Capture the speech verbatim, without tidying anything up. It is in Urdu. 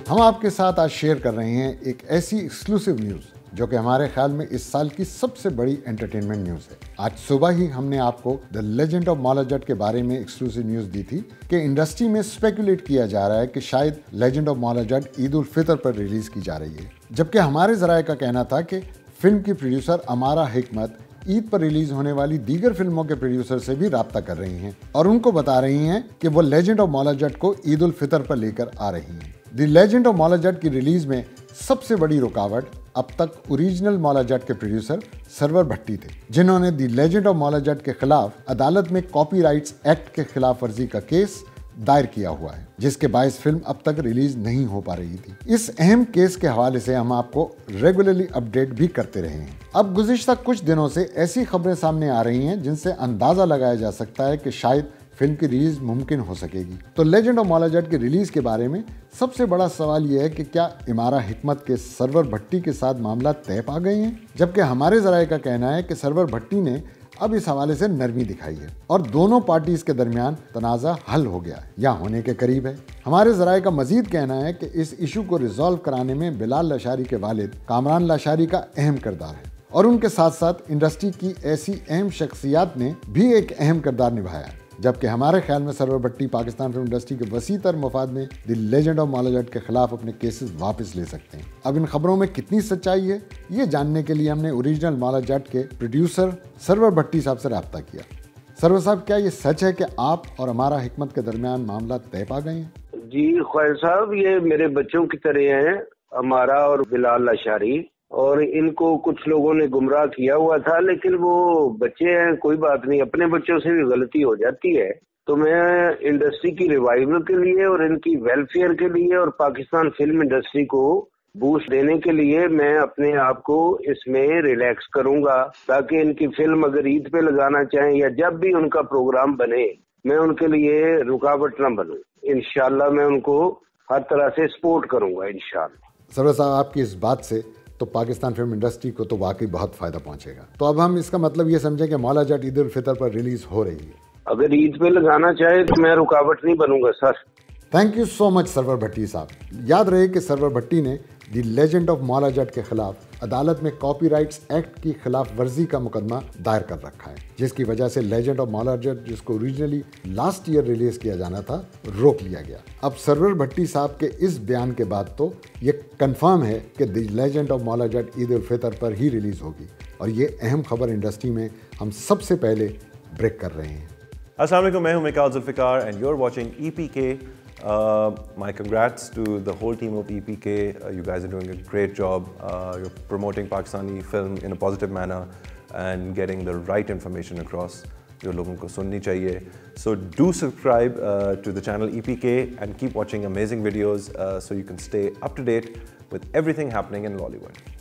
ہم آپ کے ساتھ آج شیئر کر رہے ہیں ایک ایسی ایکسکلوسیو نیوز جو کہ ہمارے خیال میں اس سال کی سب سے بڑی انٹرٹینمنٹ نیوز ہے۔ آج صبح ہی ہم نے آپ کو دی لیجنڈ آف مولا جٹ کے بارے میں ایکسکلوسیو نیوز دی تھی کہ انڈسٹری میں اسپیکولیٹ کیا جا رہا ہے کہ شاید لیجنڈ آف مولا جٹ عید الفطر پر ریلیز کی جا رہی ہے، جبکہ ہمارے ذرائع کا کہنا تھا کہ فلم کی پروڈیوسر امارا حکمت عید پر ریلیز ہونے والی دیگر فلموں کے پروڈیوسر سے بھی رابطہ کر رہی ہیں اور ان کو بتا رہی ہیں کہ وہ لیجنڈ آف مولا جٹ کو عید الفطر پر لے کر آ رہی ہیں۔ دی لیجنڈ آف مولا جٹ کی ریلیز میں سب سے بڑی رکاوٹ اب تک اوریجنل مولا جٹ کے پروڈیوسر سرور بھٹی تھے، جنہوں نے دی لیجنڈ آف مولا جٹ کے خلاف عدالت میں کاپی رائٹس ایکٹ کے خلاف ورزی کا کیس دائر کیا ہوا ہے، جس کے باعث فلم اب تک ریلیز نہیں ہو پا رہی تھی۔ اس اہم کیس کے حوالے سے ہم آپ کو ریگولرلی اپڈیٹ بھی کرتے رہے ہیں۔ اب گزشتہ کچھ دنوں سے ایسی خبریں سامنے آ رہی ہیں جن سے اندازہ لگایا جا سکتا ہے کہ شاید فلم کی ریلیز ممکن ہو سکے گی۔ تو لیجنڈ آف مولا جٹ کی ریلیز کے بارے میں سب سے بڑا سوال یہ ہے کہ کیا امارا حکمت کے سرور بھٹی کے ساتھ معاملات طے پا گئے ہیں، جبکہ ہمارے ذرائع کا کہنا ہے کہ سرور بھٹی نے اب اس حوالے سے نرمی دکھائی ہے اور دونوں پارٹیز کے درمیان تنازع حل ہو گیا ہے یا ہونے کے قریب ہے۔ ہمارے ذرائع کا مزید کہنا ہے کہ اس ایشو کو ریزالو کرانے میں بلال لاشاری کے والد کامران لاشاری کا اہم کردار ہے اور ان کے ساتھ ساتھ انڈسٹری کی ایسی اہم شخصیات نے بھی ایک اہم کردار نبھایا ہے، جبکہ ہمارے خیال میں سرور بھٹی پاکستان فلم انڈسٹری کے وسیع تر مفاد میں دی لیجنڈ آف مولا جٹ کے خلاف اپنے کیسز واپس لے سکتے ہیں۔ اب ان خبروں میں کتنی سچائی ہے یہ جاننے کے لیے ہم نے اوریجنل مولا جٹ کے پروڈیوسر سرور بھٹی صاحب سے رابطہ کیا۔ سرور صاحب، کیا یہ سچ ہے کہ آپ اور ہمارا حکمت کے درمیان معاملات طے پا گئے ہیں؟ جی خواجہ صاحب، یہ میرے بچوں کی طرح ہیں، ہمارا اور بلال لاشاری، اور ان کو کچھ لوگوں نے گمراہ کیا ہوا تھا، لیکن وہ بچے ہیں، کوئی بات نہیں، اپنے بچوں سے بھی غلطی ہو جاتی ہے۔ تو میں انڈسٹری کی ریوائول کے لیے اور ان کی ویلفیئر کے لیے اور پاکستان فلم انڈسٹری کو بوسٹ دینے کے لیے میں اپنے آپ کو اس میں ریلیکس کروں گا، تاکہ ان کی فلم اگر عید پہ لگانا چاہیں یا جب بھی ان کا پروگرام بنے میں ان کے لیے رکاوٹ نہ بنوں۔ انشاءاللہ میں ان کو ہر طرح سے سپورٹ کروں گا انشاءاللہ۔ سرور صاحب، آپ کی اس بات سے تو پاکستان فلم انڈسٹری کو تو واقعی بہت فائدہ پہنچے گا۔ تو اب ہم اس کا مطلب یہ سمجھیں کہ مولا جٹ عید الفطر پر ریلیز ہو رہی ہے۔ اگر عید پہ لگانا چاہے تو میں رکاوٹ نہیں بنوں گا سر۔ تھینک یو سو مچ سرور بھٹی صاحب۔ یاد رہے کہ سرور بھٹی نے دی لیجنڈ آف مولا جٹ کے خلاف عدالت میں کاپی رائٹس ایکٹ کی خلاف ورزی کا مقدمہ دائر کر رکھا ہے، جس کی وجہ سے لیجنڈ آف مولا جٹ، جس کو اوریجنلی لاسٹ ایئر ریلیز کیا جانا تھا، روک لیا گیا۔ اب سرور بھٹی صاحب کے اس بیان کے بعد تو یہ کنفرم ہے کہ دی لیجنڈ آف مولا جٹ عید الفطر پر ہی ریلیز ہوگی، اور یہ اہم خبر انڈسٹری میں ہم سب سے پہلے بریک کر رہے ہیں۔ السلام علیکم، میں ہوں Mikaal Zulfiqar and you are watching E P K. Uh, my congrats to the whole team of E P K. Uh, you guys are doing a great job. Uh, you're promoting Pakistani film in a positive manner and getting the right information across جو لوگوں کو سننی چاہیے. So do subscribe uh, to the channel E P K and keep watching amazing videos uh, so you can stay up to date with everything happening in Lollywood.